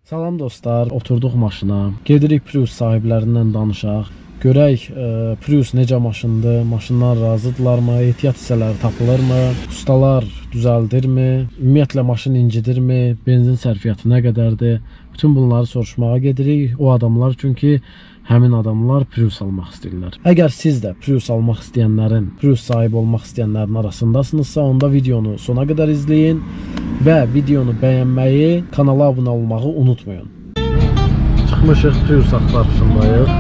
Salam dostlar, oturduq maşına. Gedirik Prius sahiblərindən danışaq. Görək Prius necə maşındır, maşından razıdırlarmı, ehtiyat hissələri tapılırmı, ustalar düzəldirmi, ümumiyyətlə maşın incidirmi, benzin sərfiyyatı nə qədərdir? Bütün bunları soruşmağa gedirik. O adamlar çünki həmin adamlar Prius almaq istəyirlər. Əgər siz də Prius almaq istəyənlərin, Prius sahibi olmaq istəyənlərin arasındasınızsa, onda videonu sona qədər izləyin və videonu bəyənməyi, kanala abunə olmağı unutmayın. Çıxmışıq Prius axtarışındayıq.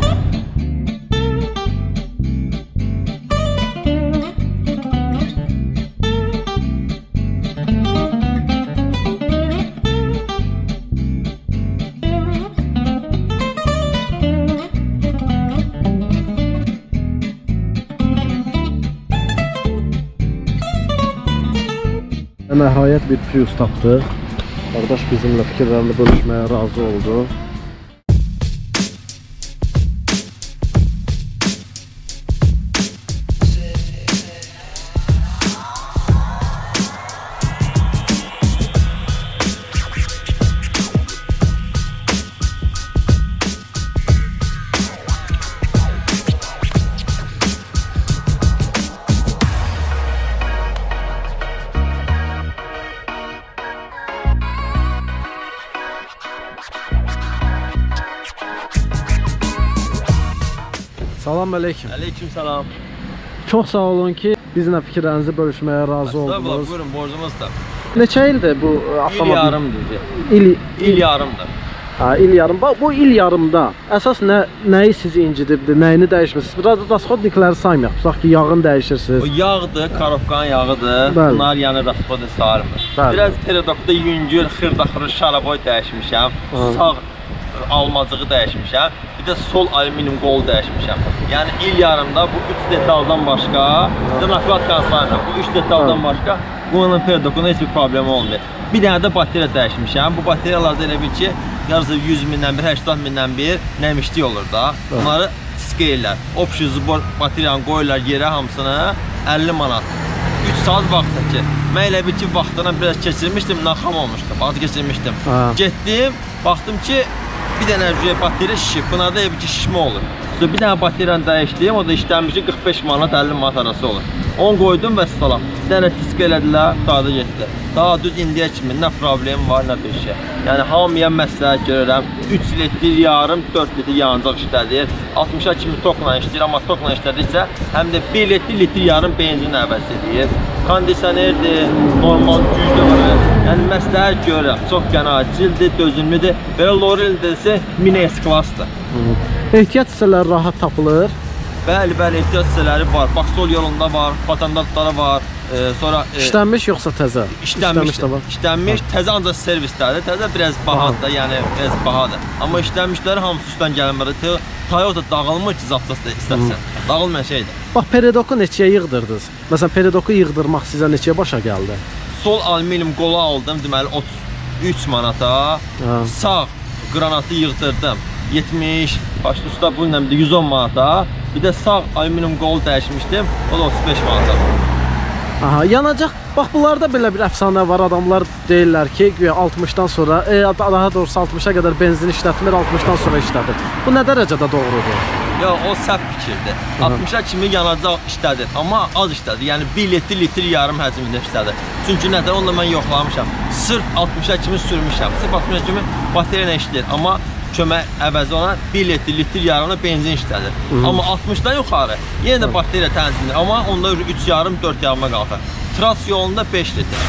Nəhayət bir Prius tapdıq. Qardaş bizimlə fikirlərini bölüşməyə razı oldu. Salam aleyküm. Aleyküm salam. Çox sağ olun ki, bizimlə fikirlərinizi bölüşməyə razı oldunuz. Buyurun, borcumuz da. Neçə ildir bu avtomobil? İl yarımdır. İl yarımdır. Ha, il yarım. Bu il yarımda əsas nəyi sizi incidirdi, nəyini dəyişmirsiniz? Rasxodnikləri saymayaq. Tutaq ki, yağını dəyişirsiniz. O yağdır, karobkanın yağıdır. Bəli. Bunlar yəni rasxod sayılmır. Biraz perodokda yüngül, xırdaxırı şaraboy dəyişmişəm. Sağ almacığı dəyişmişəm. Bir də sol alüminium qol dəyişmişəm. Yəni il yarımda bu 3 detaldan başqa, nakladkanı sayılmır. Bu 3 detaldan başqa bunun perodokunda heç bir problemi olmuyor. Bir dənə də bateriya dəyişmişəm. Bu bateriyalarda elə bil ki, yarısı 100 mindən bir, 80 mindən bir nəmişlik olur da. Bunları tiskəyirlər. Option zubor bateriyanı qoyurlar yerə hamısını 50 manat. 3 saat vaxt çəkir. Mən elə bil ki, vaxtına biraz keçirmişdim, naxam olmuşdu. Vaxt keçirmişdim. Getdim, baxdım ki, bir dənə bateriya şişib. Buna da elə bil ki, şişmə olur. Bir dənə bateriyanı dəyişdim, o da işlənmiş ki, 45 manat 50 manat arası olur. Onu qoydum və salam. Bir dənə tiskə elədilər, qutadı getdi. Daha düz indiyə kimi nə problem var, nə bir şey. Yəni hamıya məsləhət görürəm. 3 litr yarım, 4 litr yanacaq işlədir. 60-a kimi tokla işləyir, amma tokla işlədikcə həm də 1 litr yarım benzin əvəz edir. Kondisionerdir, normal güclü var. Yəni məsləhət görürəm. Çox qənaətcildir, dözümlüdür. Belə Lorel'də isə mini S-klassdır. Ehtiyat hissələri rahat tapılır. Bəli, ehtiyat hissələri var. Baksol yolunda var, patentantları var. Sonra işlənmiş yoxsa təzə? İşlənmiş, təzə ancaq servislərdir. Təzə biraz bahadır, yəni biraz bahadır. Amma işlənmişləri hamısı üstdən gəlməlidir. Toyota dağılmır ki, zat istəsən. Dağılmayan şeydir. Bax, peridoku neçəyə yığdırdınız? Məsələn, peridoku yığdırmaq sizə neçəyə başa gəldi? Sol alüminium qolu aldım, deməli 33 manata. Sağ qranatı yığdırdım. 70, başlı usta bununla 110 manata. Bir də sağ alüminium qol dəyişmişdim, o da 35 manata. Aha, yanacaq. Bax, bunlarda belə bir əfsanə var. Adamlar deyirlər ki, 60-dan sonra, daha doğrusu 60-a qədər benzin işlətmir, 60-dan sonra işlədir. Bu nə dərəcədə doğrudur? Yox, o səhv fikirdir. 60-a kimi yanacaq işlədir, amma az işlədir. Yəni 1 litr yarım həcmində işlədir. Çünki nədən onunla mən yoxlamışam. Sırf 60-a kimi sürmüşəm. Sırf 60-a kimi bateriya işləyir, amma kömək əvəzi ona 1 litr yarımda benzin işlədir. Amma 60-dan yuxarı yenə də bateriya tənzimdir. Amma onda 3 yarım, 4 yarıma qalxır. Tras yolunda 5 litr.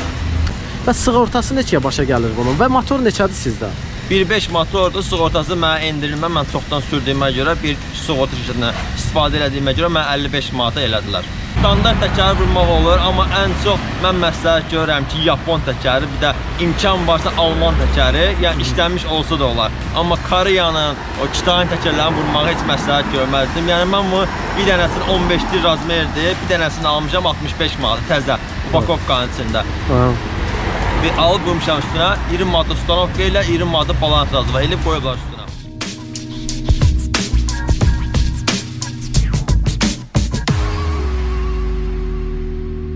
Və sığortası neçəyə başa gəlir bunun? Və motor neçədir sizdə? 1.5 motordur, sığortası mənə endirilmə, mən çoxdan sürdüyümə görə, bir sığorta şirkətindən istifadə elədiyimə görə mənə 55 manata elədilər. Standart təkəri vurmaq olur, amma ən çox mən məsləhət görürəm ki, Yapon təkəri, bir də imkan varsa Alman təkəri, yəni işlənmiş olsa da olar. Amma Koreyanın, o Kitayın təkərlərini vurmağı heç məsləhət görməzdim. Yəni mən bunu bir dənəsini 15 lir razmerdir, bir dənəsini almışam 65 manat təzə, upakovkanın içində. Bir alıb qoymuşam üstünə, 20 manat ustanovka ilə 20 manat balans razı var, elib qoyublar üstünə.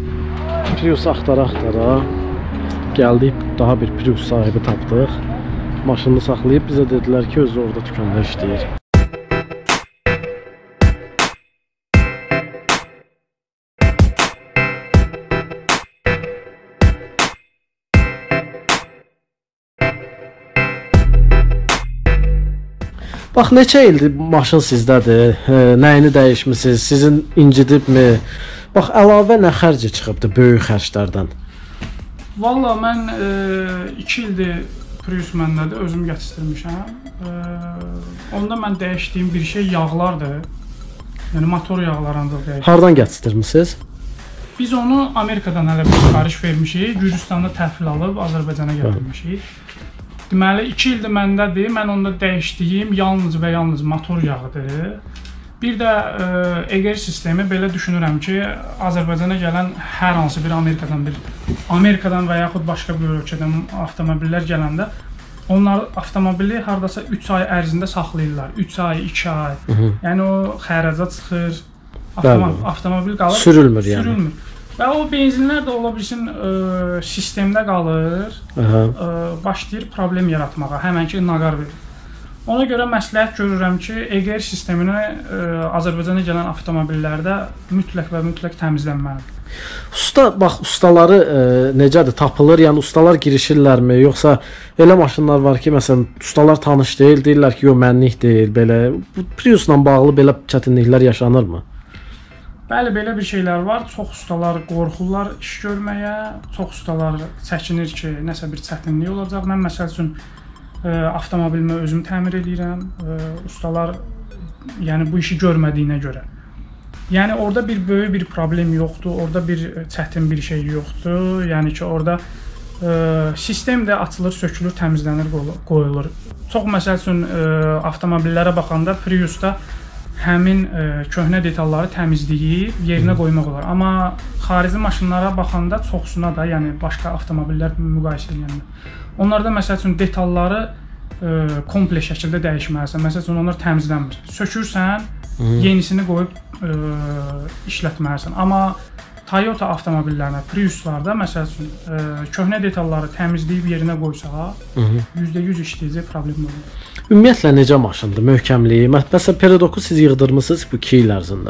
Prius axtara-axtara gəldik, daha bir Prius sahibi tapdıq. maşınını saxlayıb bizə dedilər ki, özü orada dükanda işləyir. Bax, neçə ildir maşın sizdədir, nəyini dəyişmisiniz, sizin incidibmi? Bax, əlavə nə xərci çıxıbdır böyük xərclərdən? Valla mən 2 ildir Prius məndədir, özüm gətirmişəm. Onda mən dəyişdiyim bir şey yağlardır. Yəni motor yağlarında dəyişdim. Hardan gətirmisiniz? Biz onu Amerikadan hələ bir sifariş vermişik, Gürcüstanda təhvil alıb Azərbaycana gətirmişik. Deməli 2 ildir məndədir. Mən onda dəyişdiyim yalnız və yalnız motor yağıdır. Bir də EGR sistemi belə düşünürəm ki, Azərbaycana gələn hər hansı bir Amerikadan və yaxud başqa bir ölkədən avtomobillər gələndə onlar avtomobili hardasa 3 ay ərzində saxlayırlar. 3 ay, 2 ay. Yəni o xəracat çıxır. Avtomobil qalır. Sürülmür yəni. Sürülmür. Və o benzinlər də ola bilsin sistemdə qalır, başlayır problem yaratmağa, həmənki naqar verir. Ona görə məsləhət görürəm ki, EGR sistemini Azərbaycana gələn avtomobillərdə mütləq və mütləq təmizlənməlidir. Usta, bax, ustaları necədir, tapılır? Yəni ustalar girişirlərmi? Yoxsa elə maşınlar var ki, məsələn, ustalar tanış deyil, deyirlər ki, yox, mənlik deyil, belə. Bu Priusla bağlı belə çətinliklər yaşanırmı? Bəli, belə bir şeylər var. Çox ustalar qorxurlar iş görməyə, çox ustalar çəkinir ki, nəsə bir çətinlik olacaq. Mən məsəl üçün avtomobilimi özüm təmir edirəm. Ustalar yəni bu işi görmədiyinə görə. Yəni orada bir böyük bir problem yoxdur, orada bir çətin bir şey yoxdur. Yəni ki, orada sistem də açılır, sökülür, təmizlənir, qoyulur. Çox məsəl üçün avtomobillərə baxanda Priusda həmin köhnə detalları təmizləyib yerinə qoymaq olar. Amma xarici maşınlara baxanda çoxsuna da, yəni başqa avtomobillər müqayisə edəndə, onlarda məsəl üçün detalları kompleks şəkildə dəyişməlisən. Məsəl üçün onlar təmizlənmir. Sökürsən, yenisini qoyub işlətməlisən. Amma Toyota avtomobillərinə, Priuslarda məsəl üçün köhnə detalları təmizləyib yerinə qoysa, %100 işləyəcək problem olur. Ümumiyyətlə necə maşındır, möhkəmliyi? Məsələn, Peredoku siz yığdırmısınız bu 2 il ərzində?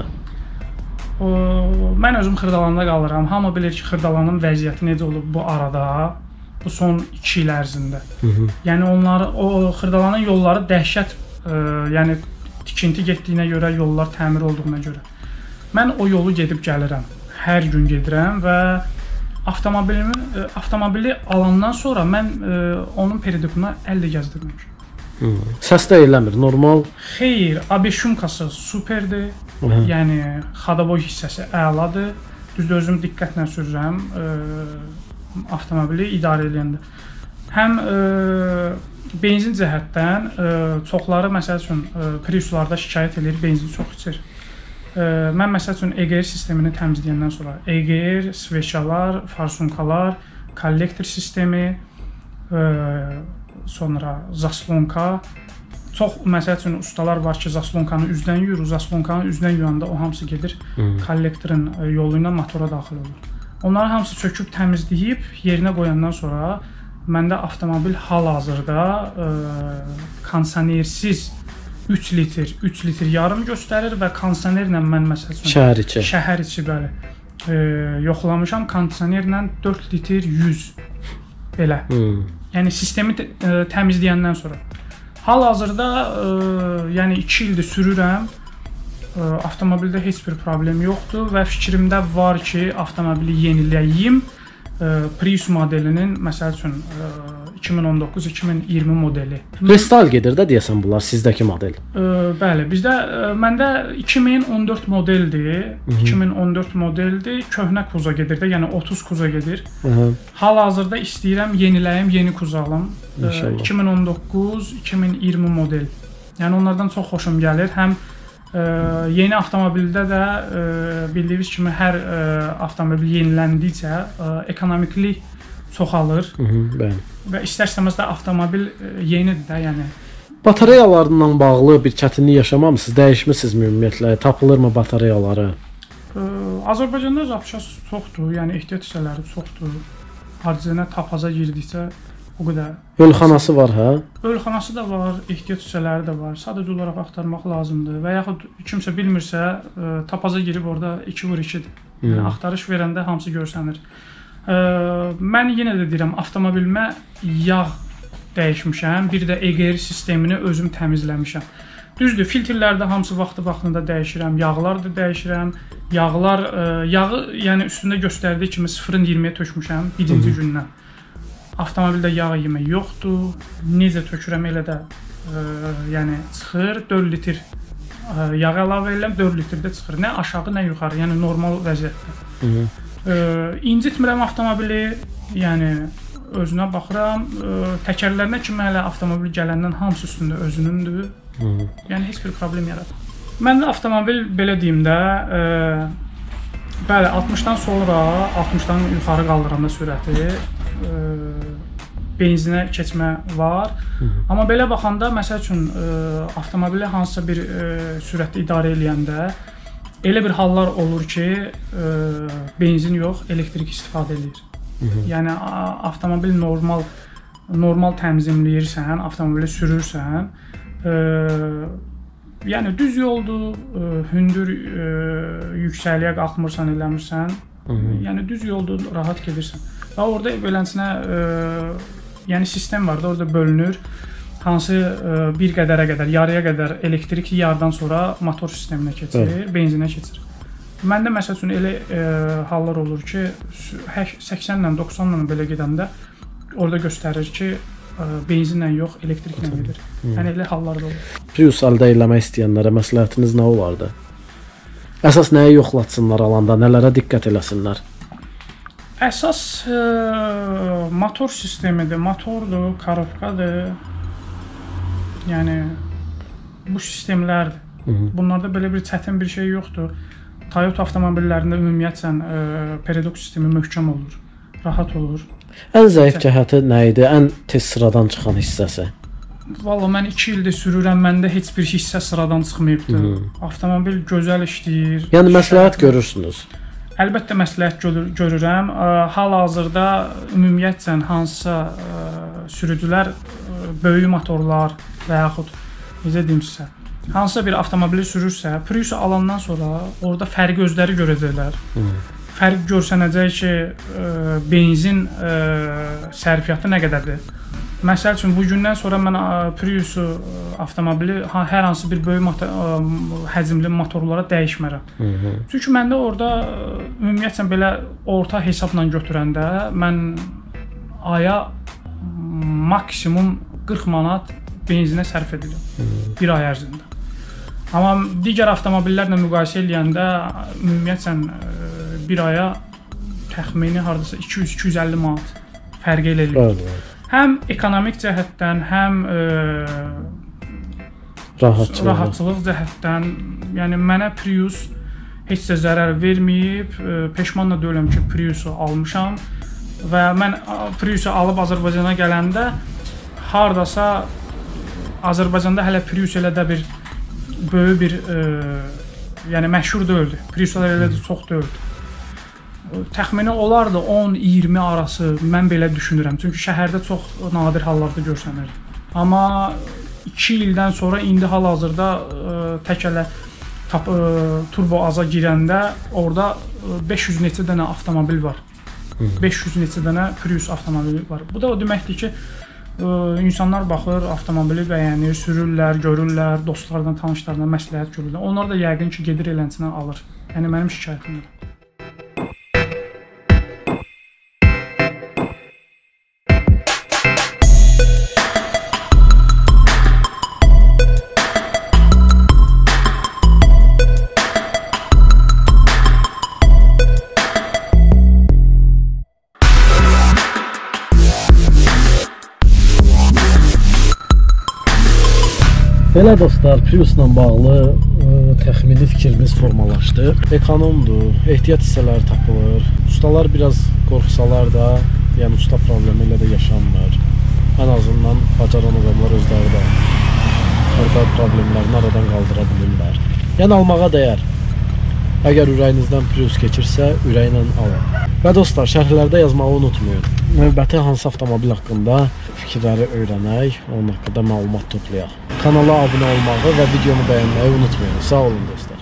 Mən özüm Xırdalanda qalıram. Hamı bilir ki, Xırdalanın vəziyyəti necə olub bu arada, bu son 2 il ərzində. Yəni o Xırdalanın yolları dəhşət, yəni tikinti getdiyinə görə, yollar təmir olduğuna görə. Mən o yolu gedib gəlirəm. Hər gün gedirəm və avtomobili alandan sonra mən onun peridokuna əllə gəzdirməmişəm. Səs də eləmir, normal? Xeyr, AB şumkası superdir. Yəni xadaboy hissəsi əladır. Düzdür, özüm diqqətlə sürürəm avtomobili idarə edəndə. Həm benzin cəhətdən çoxları məsəl üçün Priuslarda şikayət edir, benzin çox içir. Mən məsəl üçün EGR sistemini təmizləyəndən sonra EGR, sveçalar, farsunkalar, kollektor sistemi, sonra zaslonka. Çox məsəl üçün ustalar var ki, zaslonkanı üzdən yuyur, zaslonkanı üzdən yuyanda o hamısı gedir kollektorun yolu ilə motora daxil olur. Onları hamısı söküb təmizləyib yerinə qoyandan sonra məndə avtomobil hal-hazırda kondisionersiz 3 litr yarım göstərir və kondisionerlə mən məsəl üçün şəhər içi bəli yoxlamışam, kondisionerlə 4 litr 100 belə. Yəni sistemi təmizləyəndən sonra. Hal-hazırda yəni 2 ildir sürürəm. Avtomobildə heç bir problem yoxdur və fikrimdə var ki, avtomobili yeniləyim. Prius modelinin məsəl üçün 2019-2020 modeli. Restyle gedir də deyəsən bunlar sizdəki model. Bəli, məndə 2014 modeldir. 2014 modeldir. Köhnə kuza gedir də, yəni 30 kuza gedir. Hal-hazırda istəyirəm yeniləyim, yeni kuza alım. 2019-2020 model. Yəni onlardan çox xoşum gəlir. Həm yeni avtomobildə də bildiyiniz kimi hər avtomobil yeniləndikcə ekonomiklik çoxalır. Bəli. Və istər-istəməz də avtomobil yenidir də, yəni. Batareyalarla bağlı bir çətinlik yaşamamısınız? Dəyişmisiniz ümumiyyətlə? Tapılırmı batareyaları? Azərbaycanda zapças çoxdur, yəni ehtiyat hissələri çoxdur. Hardicə tapaza girdikcə O qədər. Ölxanası var, hə? Ölxanası da var, ehtiyat hissələri də var. Sadəcə olaraq axtarmaq lazımdır və yaxud kimsə bilmirsə, tapaza girib orada 2x2-dir. Yəni axtarış verəndə hamısı görsənir. Mən yenə də deyirəm, avtomobilimə yağ dəyişmişəm, bir də EGR sistemini özüm təmizləmişəm. Düzdür, filtrlərdə hamısı vaxtında dəyişirəm, yağlar da dəyişirəm. Yağı yəni üstündə göstərdiyi kimi 0-ın 20-yə tökmüşəm birinci gündən. Avtomobildə yağ yemək yoxdur. Necə tökürəm elə də yəni çıxır. 4 litr yağ əlavə edirəm, 4 litrdə çıxır. Nə aşağı, nə yuxarı, yəni normal vəziyyətdə. İncitmirəm avtomobili, yəni özünə baxıram. Təkərlərinə kimi hələ avtomobil gələndən hamısı üstündə özünündür. Yəni heç bir problem yaratmır. Mən avtomobil belə deyim də, bəli 60-dan sonra, 60-dan yuxarı qaldıranda sürəti benzinə keçmə var. Amma belə baxanda, məsəl üçün, avtomobili hansısa bir sürətdə idarə eləyəndə elə bir hallar olur ki, benzin yox, elektrik istifadə edir. Yəni, avtomobil normal təmizləyirsən, avtomobili sürürsən, yəni düz yoldur, hündür yüksəkliyə qalxmırsan, eləmirsən, yəni düz yoldur, rahat gedirsən. Və orada belənsinə yəni sistem var da, orada bölünür. Hansı bir qədərə qədər, yarıya qədər elektrik yardan sonra motor sisteminə keçir, benzinə keçir. Məndə məsəl üçün elə hallar olur ki, 80-lə, 90-lə belə gedəndə orada göstərir ki, benzinlə yox, elektriklə gedir. Yəni elə hallar da olur. Prius əldə eləmək istəyənlərə məsləhətiniz nə olardı? Əsas nəyi yoxlatsınlar alanda, nələrə diqqət eləsinlər? Əsas motor sistemidir, motordur, korobkadır. Yəni bu sistemlərdir. Bunlarda belə bir çətin bir şey yoxdur. Toyota avtomobillərində ümumiyyətlə periodok sistemi möhkəm olur, rahat olur. Ən zəif cəhəti nə idi? Ən tez sıradan çıxan hissəsi? Vallahi mən 2 ildir sürürəm, məndə heç bir hissə sıradan çıxmayıbdır. Avtomobil gözəl işləyir. Yəni məsləhət görürsünüz? Əlbəttə məsləhət görürəm. Hal-hazırda ümumiyyətlə hansısa sürücülər böyük motorlar və yaxud necə deyim sizə, hansısa bir avtomobili sürürsə, Prius alandan sonra orada fərqi özləri görəcəklər. Fərq görsənəcək ki, benzin sərfiyyatı nə qədərdir. Məsəl üçün, bu gündən sonra mən Priusu avtomobili hər hansı bir böyük həcmli motorlara dəyişmərəm. Çünki məndə orada ümumiyyətlə belə orta hesabla götürəndə mən aya maksimum 40 manat benzinə sərf edirəm bir ay ərzində. Amma digər avtomobillərlə müqayisə eləyəndə ümumiyyətlə bir aya təxmini hardasa 200-250 manat fərq eləyir. Həm ekonomik cəhətdən, həm rahatçılıq cəhətdən, yəni mənə Prius heç də zərər verməyib, peşman da deyiləm ki, Priusu almışam və mən Priusu alıb Azərbaycana gələndə hardasa Azərbaycanda hələ Prius elə də bir böyük bir yəni məşhur deyildi. Priuslar elə də çox deyildi. Təxmini olardı 10-20 arası, mən belə düşünürəm. Çünki şəhərdə çox nadir hallarda görsənir. Amma 2 ildən sonra indi hal-hazırda təkələ turbo aza girəndə orada 500 neçə dənə avtomobil var. 500 neçə dənə Prius avtomobili var. Bu da o deməkdir ki, insanlar baxır, avtomobili bəyənir, sürürlər, görürlər, dostlardan, tanışlardan məsləhət görürlər. Onlar da yəqin ki, gedir elənçinə alır. Yəni mənim şikayətimdir. Belə dostlar, Priusla bağlı təxmini fikrimiz formalaşdı. Ekonomdur, ehtiyat hissələri tapılır. Ustalar biraz qorxsalar da, yəni usta problemi ilə də yaşanmır. Ən azından bacaran adamlar özləri də orada problemlərini aradan qaldıra bilirlər. Yəni almağa dəyər. Əgər ürəyinizdən Prius keçirsə, ürəklə alın. Və dostlar, şərhlərdə yazmağı unutmayın. növbəti hansı avtomobil haqqında fikirləri öyrənək, onun haqqında məlumat toplayaq. Kanala abunə olmağı və videomu bəyənməyi unutmayın. Sağ olun dostlar.